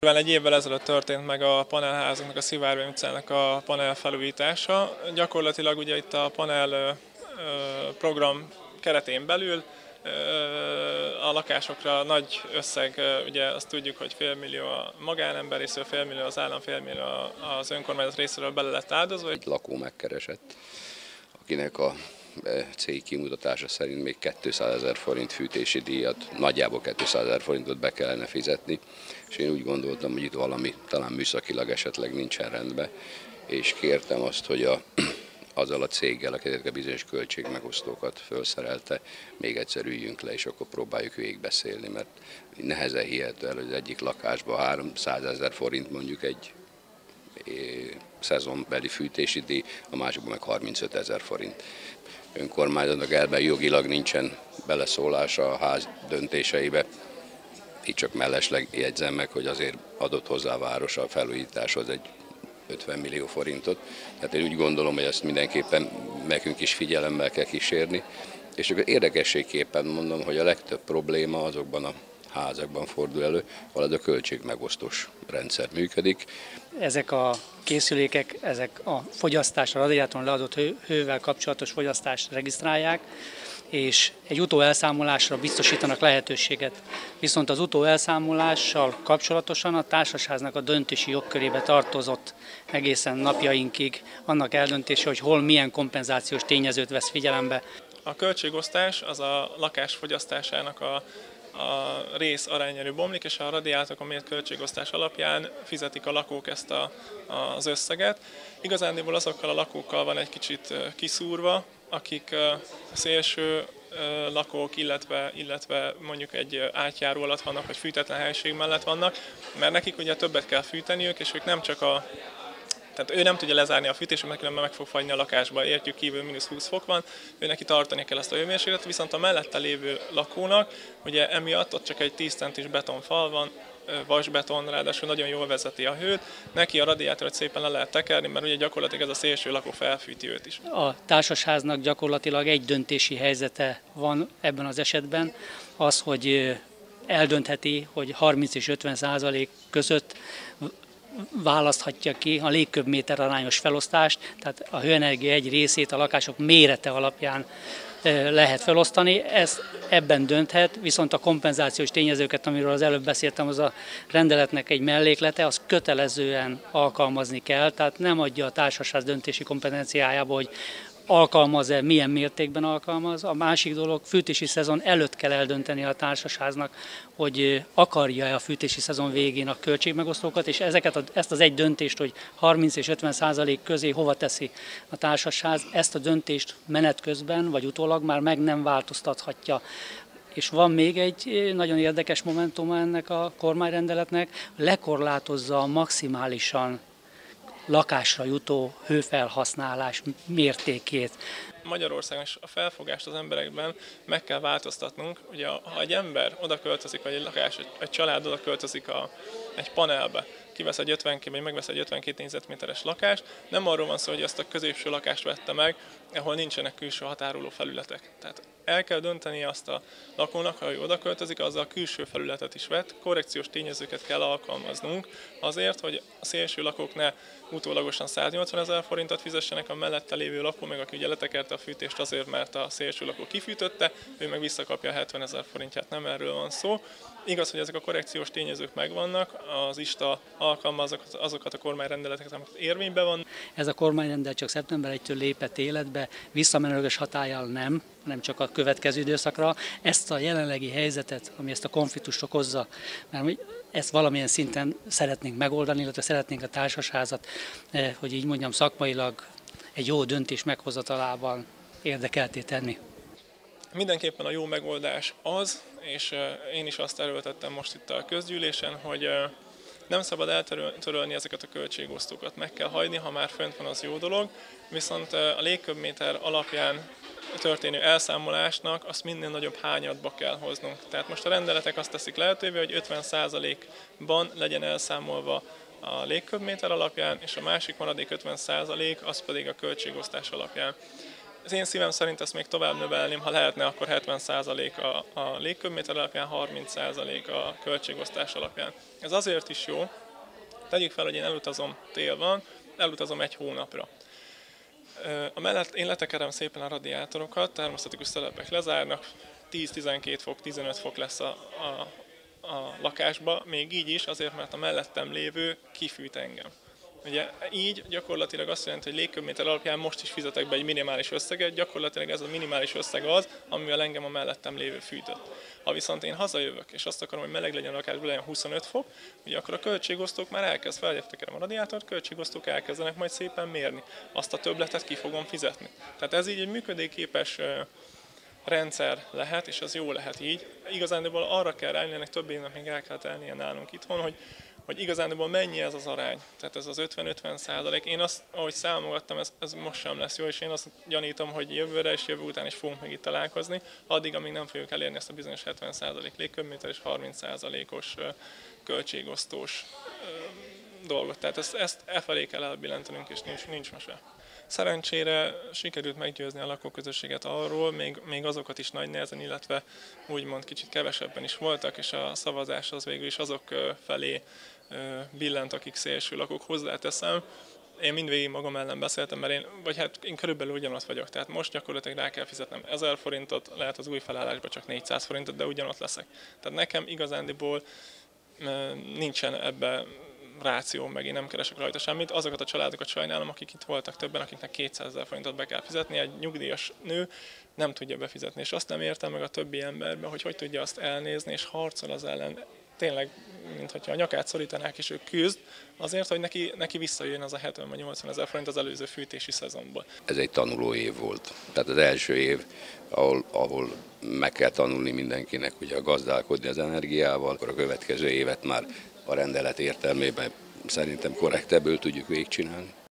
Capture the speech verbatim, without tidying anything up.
Egy évvel ezelőtt történt meg a panelházaknak, a Szivárvány utcának a panel felújítása. Gyakorlatilag ugye itt a panel program keretén belül a lakásokra nagy összeg, ugye azt tudjuk, hogy félmillió a magánember részéről, félmillió az állam, félmillió az önkormányzat részéről bele lett áldozva. Egy lakó megkeresett, akinek a cég kimutatása szerint még kétszázezer forint fűtési díjat, nagyjából kétszázezer forintot be kellene fizetni, és én úgy gondoltam, hogy itt valami talán műszakilag esetleg nincsen rendben, és kértem azt, hogy a, azzal a céggel, akinek a bizonyos költségmegosztókat felszerelte, még egyszer üljünk le, és akkor próbáljuk végigbeszélni, mert nehezen hihető el, hogy az egyik lakásban háromszázezer forint mondjuk egy szezonbeli fűtési díj, a másikban meg harmincötezer forint. Önkormányzatnak elben jogilag nincsen beleszólása a ház döntéseibe. Itt csak mellesleg jegyzem meg, hogy azért adott hozzá a város a felújításhoz egy ötven millió forintot. Tehát én úgy gondolom, hogy ezt mindenképpen nekünk is figyelemmel kell kísérni. És csak érdekességképpen mondom, hogy a legtöbb probléma azokban a házakban fordul elő, ahol a költségmegosztós rendszer működik. Ezek a készülékek, ezek a fogyasztás, a radiátoron leadott hő, hővel kapcsolatos fogyasztást regisztrálják, és egy utóelszámolásra biztosítanak lehetőséget. Viszont az utóelszámolással kapcsolatosan a társasháznak a döntési jogkörébe tartozott egészen napjainkig annak eldöntése, hogy hol milyen kompenzációs tényezőt vesz figyelembe. A költségosztás az a lakás fogyasztásának a a rész arányára bomlik, és a radiátorokon mért költségosztás alapján fizetik a lakók ezt a, az összeget. Igazándiból azokkal a lakókkal van egy kicsit kiszúrva, akik szélső lakók, illetve, illetve mondjuk egy átjáró alatt vannak, vagy fűtetlen helység mellett vannak, mert nekik ugye többet kell fűteniük, és ők nem csak a Tehát ő nem tudja lezárni a fűtést, mert különben meg fog fagyni a lakásba, értjük kívül mínusz húsz fok van, ő neki tartani kell ezt a hőmérsékletet, viszont a mellette lévő lakónak, ugye emiatt ott csak egy tíz centis betonfal van, vasbeton, ráadásul nagyon jól vezeti a hőt, neki a radiátort szépen le lehet tekerni, mert ugye gyakorlatilag ez a szélső lakó felfűti őt is. A társasháznak gyakorlatilag egy döntési helyzete van ebben az esetben, az, hogy eldöntheti, hogy harminc és ötven százalék között választhatja ki a légköbméter arányos felosztást, tehát a hőenergia egy részét a lakások mérete alapján lehet felosztani, ez ebben dönthet, viszont a kompenzációs tényezőket, amiről az előbb beszéltem, az a rendeletnek egy melléklete, az kötelezően alkalmazni kell, tehát nem adja a társasház döntési kompetenciájába, hogy alkalmaz-e, milyen mértékben alkalmaz. A másik dolog, fűtési szezon előtt kell eldönteni a társasháznak, hogy akarja-e a fűtési szezon végén a költségmegosztókat, és ezeket a, ezt az egy döntést, hogy harminc és ötven százalék közé hova teszi a társasház, ezt a döntést menet közben, vagy utólag már meg nem változtathatja. És van még egy nagyon érdekes momentuma ennek a kormányrendeletnek, lekorlátozza maximálisan lakásra jutó hőfelhasználás mértékét. Magyarországon is a felfogást az emberekben meg kell változtatnunk. Ugye, ha egy ember oda költözik, vagy egy lakás, egy, egy család oda költözik a, egy panelbe, kivesz egy ötven, vagy megvesz egy ötvenkét négyzetméteres lakást, nem arról van szó, hogy azt a középső lakást vette meg, ahol nincsenek külső határoló felületek. Tehát el kell dönteni azt a lakónak, ha ő oda költözik, azzal a külső felületet is vett, korrekciós tényezőket kell alkalmaznunk azért, hogy a szélső lakók ne utólagosan száznyolcvanezer forintot fizessenek, a mellette lévő lakó, meg aki ugye letekerte a fűtést azért, mert a szélső lakó kifűtötte, ő meg visszakapja a hetvenezer forintját, nem erről van szó. Igaz, hogy ezek a korrekciós tényezők megvannak, az ISTA alkalmaz azokat a kormányrendeleteket, amik érvényben van. Ez a kormányrendelet csak szeptember elsejétől lépett életbe, visszamenőleges hatállyal nem, hanem csak a következő időszakra. Ezt a jelenlegi helyzetet, ami ezt a konfliktust okozza, mert ezt valamilyen szinten szeretnénk megoldani, illetve szeretnénk a társasházat, hogy így mondjam, szakmailag egy jó döntés meghozatalában érdekelté tenni. Mindenképpen a jó megoldás az, és én is azt erőltettem most itt a közgyűlésen, hogy nem szabad eltörölni ezeket a költségosztókat. Meg kell hagyni, ha már fönt van, az jó dolog, viszont a légköbméter alapján történő elszámolásnak azt minél nagyobb hányadba kell hoznunk. Tehát most a rendeletek azt teszik lehetővé, hogy ötven százalékban legyen elszámolva a légköbméter alapján, és a másik maradék ötven százalék az pedig a költségosztás alapján. Az én szívem szerint ezt még tovább növelném, ha lehetne, akkor hetven százalék a, a légköbméter alapján, harminc százalék a költségosztás alapján. Ez azért is jó, tegyük fel, hogy én elutazom, tél van, elutazom egy hónapra. A mellett én letekerem szépen a radiátorokat, termosztatikus szelepek lezárnak, tíz-tizenkét fok, tizenöt fok lesz a, a, a lakásba, még így is, azért, mert a mellettem lévő kifűt engem. Ugye így gyakorlatilag azt jelenti, hogy légköbméter alapján most is fizetek be egy minimális összeget, gyakorlatilag ez a minimális összeg az, amivel engem a mellettem lévő fűtött. Ha viszont én hazajövök, és azt akarom, hogy meleg legyen a lakásban, legyen huszonöt fok, ugye akkor a költségosztók már elkezd, felgyektekerem a radiátort, költségosztók elkezdenek majd szépen mérni. Azt a többletet ki fogom fizetni. Tehát ez így egy működőképes rendszer lehet, és az jó lehet így. Igazándiból arra kell rájönni, ennek több évnek még el kell telnie nálunk itthon, hogy hogy igazándiból mennyi ez az arány, tehát ez az ötven-ötven százalék. Én azt, ahogy számogattam, ez, ez most sem lesz jó, és én azt gyanítom, hogy jövőre és jövő után is fogunk még itt találkozni, addig, amíg nem fogjuk elérni ezt a bizonyos hetven százalék légköbméter és harminc százalékos költségosztós dolgot. Tehát ezt, ezt e felé kell elbillentenünk, és nincs, nincs mese. Szerencsére sikerült meggyőzni a lakóközösséget arról, még, még azokat is nagy nehezen, illetve úgymond kicsit kevesebben is voltak, és a szavazás az végül is azok felé billent, akik szélső lakók, hozzáteszem. Én mindvégig magam ellen beszéltem, mert én, vagy hát én körülbelül ugyanott vagyok, tehát most gyakorlatilag rá kell fizetnem ezer forintot, lehet az új felállásban csak négyszáz forintot, de ugyanott leszek. Tehát nekem igazándiból nincsen ebbe ráció, meg én nem keresek rajta semmit. Azokat a családokat sajnálom, akik itt voltak többen, akiknek kétszázezer forintot be kell fizetni, egy nyugdíjas nő nem tudja befizetni, és azt nem értem meg a többi emberben, hogy hogy tudja azt elnézni, és harcol az ellen. Tényleg, mintha a nyakát szorítanák, és ő küzd azért, hogy neki, neki visszajön az a hetven vagy nyolcvan ezer forint az előző fűtési szezonból. Ez egy tanuló év volt. Tehát az első év, ahol, ahol meg kell tanulni mindenkinek, ugye gazdálkodni az energiával, akkor a következő évet már a rendelet értelmében szerintem korrektebből tudjuk végigcsinálni.